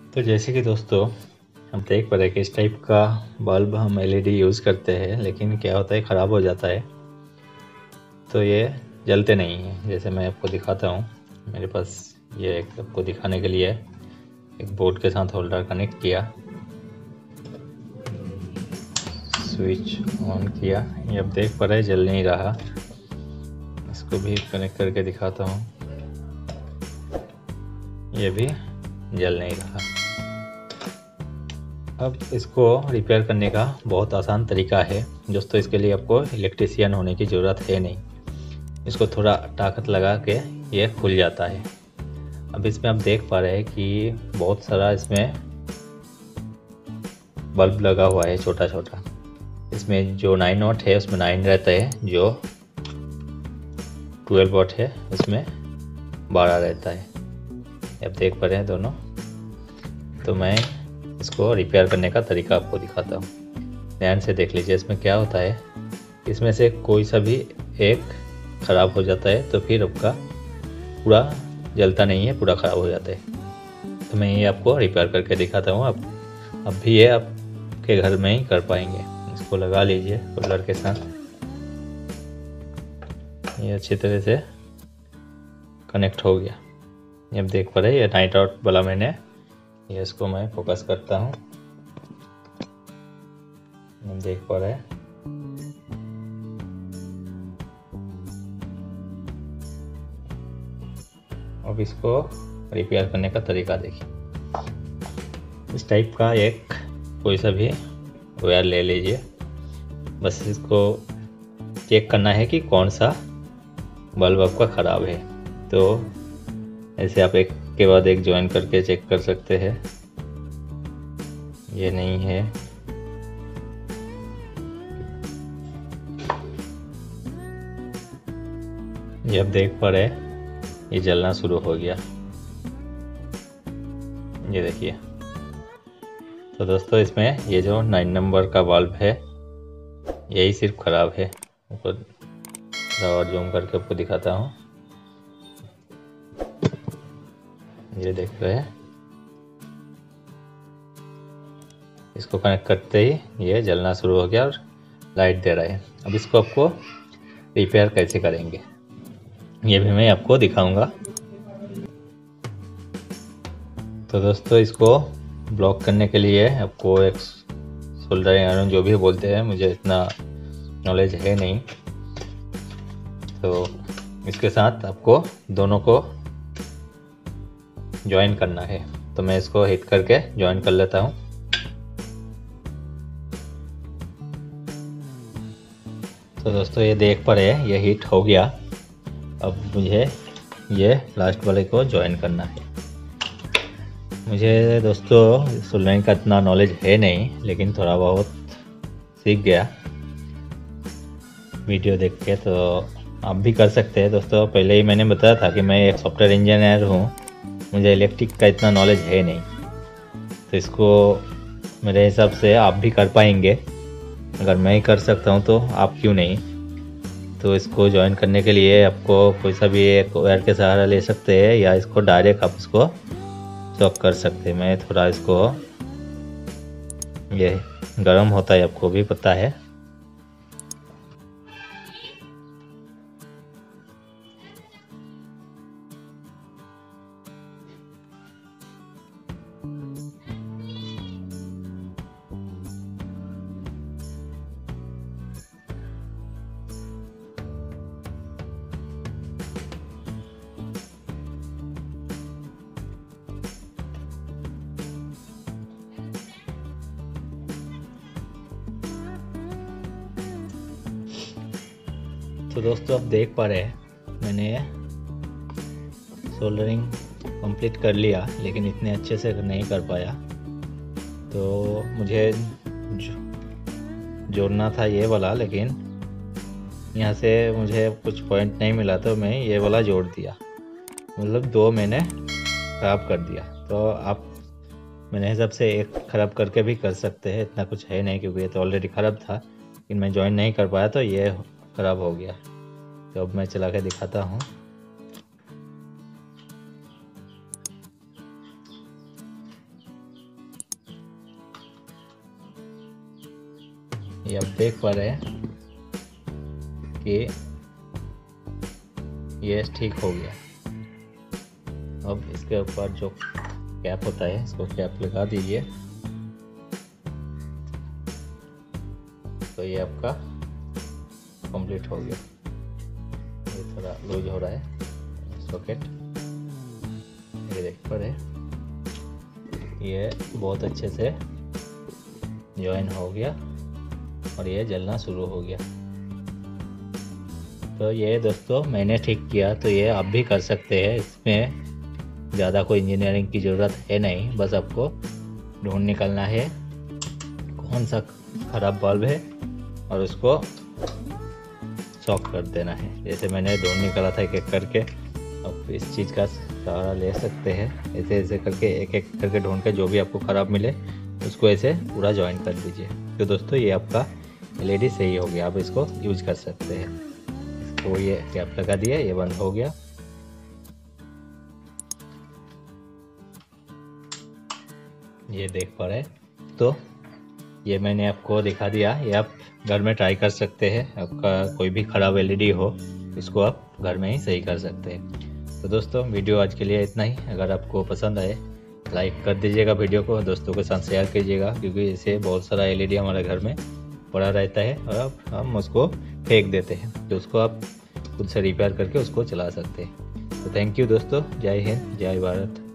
तो जैसे कि दोस्तों हम देख पा रहे हैं कि इस टाइप का बल्ब हम एलईडी यूज़ करते हैं, लेकिन क्या होता है ख़राब हो जाता है। तो ये जलते नहीं हैं। जैसे मैं आपको दिखाता हूँ, मेरे पास ये एक आपको दिखाने के लिए एक बोर्ड के साथ होल्डर कनेक्ट किया, स्विच ऑन किया, ये आप देख पा रहे हैं जल नहीं रहा। इसको भी कनेक्ट करके दिखाता हूँ, ये भी जल नहीं रहा। अब इसको रिपेयर करने का बहुत आसान तरीका है दोस्तों। इसके लिए आपको इलेक्ट्रीशियन होने की ज़रूरत है नहीं। इसको थोड़ा ताकत लगा के ये खुल जाता है। अब इसमें आप देख पा रहे हैं कि बहुत सारा इसमें बल्ब लगा हुआ है छोटा छोटा। इसमें जो 9 वाट है उसमें 9 रहता है, जो 12 वाट है उसमें 12 रहता है। आप देख पा रहे हैं दोनों। तो मैं इसको रिपेयर करने का तरीका आपको दिखाता हूँ, ध्यान से देख लीजिए। इसमें क्या होता है, इसमें से कोई सा भी एक ख़राब हो जाता है तो फिर आपका पूरा जलता नहीं है, पूरा ख़राब हो जाता है। तो मैं ये आपको रिपेयर करके दिखाता हूँ। अब भी ये आपके घर में ही कर पाएंगे। इसको लगा लीजिए होल्डर के साथ, ये अच्छी तरह से कनेक्ट हो गया। ये आप देख पा रहे हैं, ये नाइट आउट वाला मैंने ये इसको मैं फोकस करता हूँ, देख पा रहे हैं। अब इसको रिपेयर करने का तरीका देखिए। इस टाइप का एक कोई सा भी वायर ले लीजिए। बस इसको चेक करना है कि कौन सा बल्ब आपका ख़राब है। तो ऐसे आप एक के बाद एक ज्वाइन करके चेक कर सकते हैं। ये नहीं है, ये आप देख पा रहे हैं, ये जलना शुरू हो गया, ये देखिए। तो दोस्तों इसमें ये जो 9 नंबर का बल्ब है यही सिर्फ ख़राब है। आपको थोड़ा और जूम करके आपको दिखाता हूँ, ये देख रहे हैं। इसको कनेक्ट करते ही ये जलना शुरू हो गया और लाइट दे रहा है। अब इसको आपको रिपेयर कैसे करेंगे ये भी मैं आपको दिखाऊंगा। तो दोस्तों इसको ब्लॉक करने के लिए आपको एक सोल्डरिंग आयरन जो भी बोलते हैं, मुझे इतना नॉलेज है नहीं, तो इसके साथ आपको दोनों को ज्वाइन करना है। तो मैं इसको हिट करके ज्वाइन कर लेता हूँ। तो दोस्तों ये देख पा रहे हैं, ये हिट हो गया। अब मुझे ये लास्ट वाले को ज्वाइन करना है। मुझे दोस्तों सोल्डरिंग का इतना नॉलेज है नहीं, लेकिन थोड़ा बहुत सीख गया वीडियो देख के। तो आप भी कर सकते हैं दोस्तों। पहले ही मैंने बताया था कि मैं एक सॉफ्टवेयर इंजीनियर हूँ, मुझे इलेक्ट्रिक का इतना नॉलेज है नहीं। तो इसको मेरे हिसाब से आप भी कर पाएंगे। अगर मैं ही कर सकता हूँ तो आप क्यों नहीं। तो इसको ज्वाइन करने के लिए आपको कोई सा भी एक वायर के सहारा ले सकते हैं, या इसको डायरेक्ट आप इसको चॉक कर सकते हैं। मैं थोड़ा इसको, ये गर्म होता है आपको भी पता है। तो दोस्तों आप देख पा रहे हैं, मैंने सोल्डरिंग कंप्लीट कर लिया, लेकिन इतने अच्छे से नहीं कर पाया। तो मुझे जोड़ना था ये वाला, लेकिन यहाँ से मुझे कुछ पॉइंट नहीं मिला, तो मैं ये वाला जोड़ दिया। मतलब 2 मैंने ख़राब कर दिया। तो आप मेरे हिसाब से एक ख़राब करके भी कर सकते हैं, इतना कुछ है नहीं, क्योंकि ये तो ऑलरेडी ख़राब था। लेकिन मैं ज्वाइन नहीं कर पाया तो ये ख़राब हो गया। तो अब मैं चला के दिखाता हूँ। ये आप देख पा रहे हैं कि ये ठीक हो गया। अब इसके ऊपर जो कैप होता है इसको कैप लगा दीजिए, तो ये आपका कंप्लीट हो गया। ये थोड़ा लूज हो रहा है सॉकेट, ये देख पा रहे हैं ये बहुत अच्छे से ज्वाइन हो गया और ये जलना शुरू हो गया। तो ये दोस्तों मैंने ठीक किया, तो ये आप भी कर सकते हैं। इसमें ज़्यादा कोई इंजीनियरिंग की ज़रूरत है नहीं, बस आपको ढूंढ निकलना है कौन सा ख़राब बल्ब है और उसको शॉक कर देना है। जैसे मैंने ढूंढ निकाला था एक एक करके। अब इस चीज़ का सहारा ले सकते हैं, ऐसे ऐसे करके एक एक करके ढूंढ के जो भी आपको ख़राब मिले उसको ऐसे पूरा ज्वाइन कर दीजिए। तो दोस्तों ये आपका LED सही हो गया, आप इसको यूज कर सकते हैं। तो ये कैप लगा दिया, ये बंद हो गया। ये देख पा रहे हैं, तो ये मैंने आपको दिखा दिया। ये आप घर में ट्राई कर सकते हैं। आपका कोई भी ख़राब LED हो इसको आप घर में ही सही कर सकते हैं। तो दोस्तों वीडियो आज के लिए इतना ही। अगर आपको पसंद आए लाइक कर दीजिएगा वीडियो को, दोस्तों के साथ शेयर कीजिएगा, क्योंकि ऐसे बहुत सारा LED हमारे घर में पड़ा रहता है और अब हम उसको फेंक देते हैं, तो उसको आप खुद से रिपेयर करके उसको चला सकते हैं। तो थैंक यू दोस्तों, जय हिंद, जय भारत।